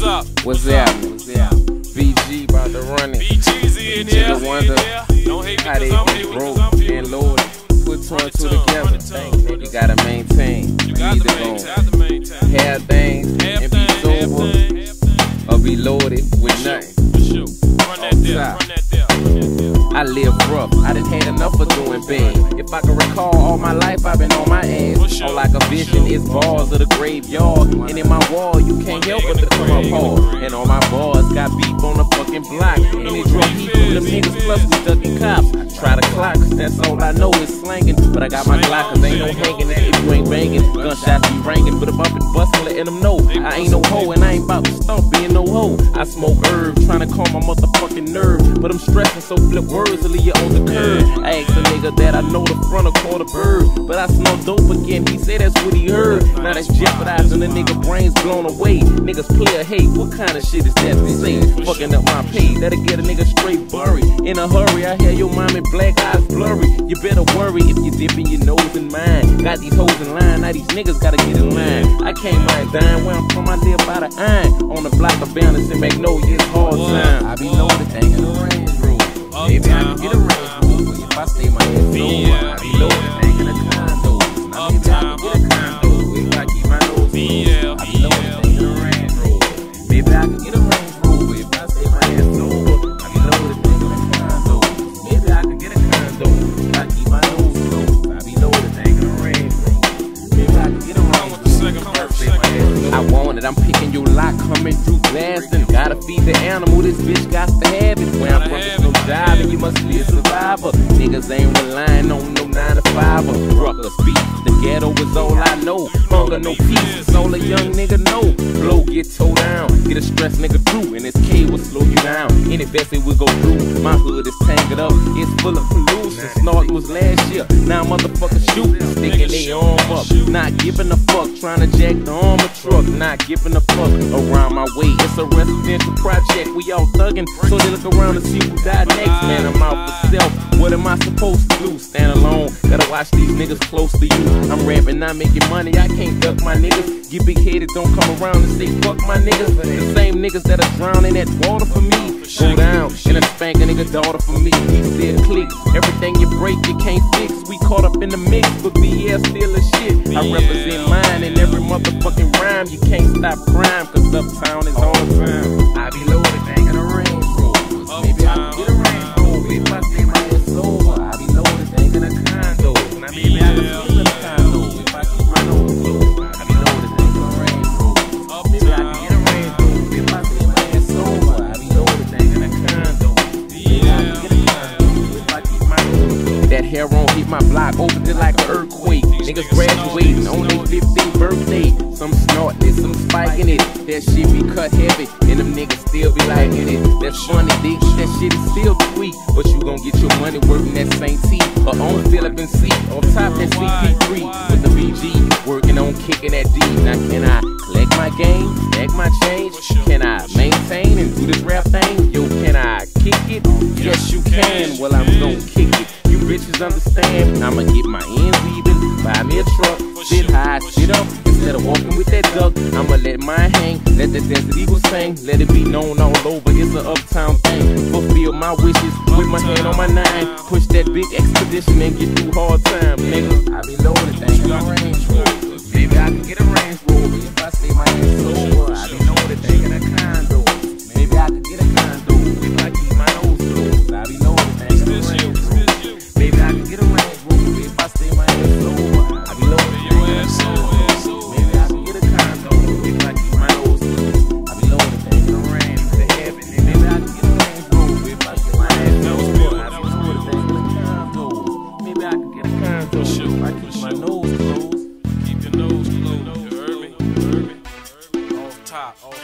up? What's up? BG about to run it. BG's in here. Nigga wonder Don't hate how they because I'm be here. broke and loaded. Put two and two together. You gotta maintain. You got to maintain. Have things and be sober, or be loaded with nothing. For sure. Run that there. Run that there. I live rough, I done had enough of doing bad. If I can recall, all my life I've been on my ass. All like a vision is bars of the graveyard. And in my wall, you can't help but to come up hard. And all my bars got beef on the fucking block. And it drove heat from them niggas plus we ducking cops. Try to clock, cause that's all I know is slanging. But I got my Glock, cause ain't no hanging. If you ain't banging, gunshots be ringing. But if I'm bustin', letting them know I ain't no hoe, and I ain't about to stomp being no hoe. I smoke herbs, trying to calm my motherfucking nerve. But I'm stressing, so flip words to leave you on the curb. I asked a nigga that I know the front of called a bird. But I smell dope again, he said that's what he heard. Now that's jeopardizing the nigga brains blown away. Niggas play a hate, what kind of shit is that to say? Fucking up my pay, that'll get a nigga straight buried. In a hurry, I hear your mommy black eyes blurry. You better worry if you dipping your nose in mine. Got these hoes in line, now these niggas gotta get in line. I came right down where I'm from, I live by the iron. On the block of balance and Magnolia, it's hard time. I be loaded, ain't in the Range Rover. Maybe I can get a Range Rover if I stay my head low. I be loaded, ain't in a condo. Now maybe I can get a condo if I keep my nose low. I be loaded, ain't in a Range Rover. Maybe I can get a Range Rover if I stay my head sober. I be loaded, ain't in a condo. Maybe I can get a condo if I keep my nose low. I be loaded, ain't in a Range Rover. Maybe I can get a Range Rover if I stay my head low. I want it, I'm picking your lock, coming through blasting. Gotta feed the animal, this bitch got to have it. Where I'm from, there's no job, and you must be a survivor. Niggas ain't relying on no 9 to 5er. Ruckus beat, the ghetto is all I know. Hunger, no peace, it's all a young nigga know. Blow, get towed down, get a stressed nigga through, and this K will slow you down. Any best it will go through. My hood is tangled up, it's full of pollution. Snort was last year, now motherfuckers shooting, sticking their arm up. Not giving a fuck, trying to jack the armor truck. Not giving a fuck around my way. It's a residential project, we all thuggin', so they look around to see who died next. Man, I'm out for self, what am I supposed to do? Stand alone, gotta watch these niggas close to you. I'm rapping, not making money, I can't duck my niggas. Get big headed, don't come around and say fuck my niggas. The same niggas that are drowning that water for me. Go down and a spank a nigga daughter for me. He said click, everything you break you can't fix. We caught up in the mix, but BS still a shit. I represent mine in every motherfucking rhyme. You can't stop crime, cause uptown is all the time. I be loaded, ain't in a Range Rover. Maybe I can get a Range Rover if I stay my head sober. I be loaded, ain't in a condo. Now maybe I can sleep in a condo if I keep my nose low. I be loaded, ain't in a Range Rover. Maybe I can get a Range Rover if I stay my head sober. I be loaded, ain't in a condo. Maybe I can get a condo if I keep my nose low. That heroin hit my block, opened it like an earthquake. Niggas graduating on their 15th birthday. Some snorting it, some spiking it. That shit be cut heavy, and them niggas still be liking it. That's funny, dig, that shit is still tweet. But you gon' get your money working that St. T or on Phillip and C. On top that CP3 with the BG, working on kicking that D. Now can I collect my game, stack my change? Can I maintain and do this rap thing? Yo, can I kick it? Yes, you can. Well, I'm gon' kick it. You bitches understand, I'ma get my ends even. Buy me a truck, sit high, sit up. Instead of walking with that duck, I'ma let mine hang. Let the Desert Eagle sing, let it be known all over. It's an uptown thing. Fulfill my wishes with my hand on my 9. Push that big expedition and get through hard time, nigga. I be loaded, ain't no Range Rover. Maybe I can get a Range Rover if I stay my head sober. I be loaded, ain't in a condo. Maybe I can get a condo if I keep my nose low. I be loaded, ain't in a Range Rover. Maybe I can get a Range Rover if I stay my head sober. I be loaded, ain't in a condo. Maybe I can get a condo if I keep my nose low. I be loaded, ain't in a Range to heaven. And maybe I can get a Range Rover if I keep my head sober. I be loaded, ain't in a condo. Maybe I can get a condo if I keep my nose closed. Keep your nose low, you heard me? Off top.